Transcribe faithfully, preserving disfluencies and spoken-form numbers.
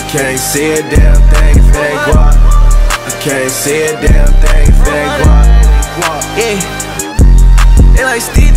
can't see a damn thing if it ain't guap. I can't see a damn thing if it ain't guap. Yeah, they like Steve.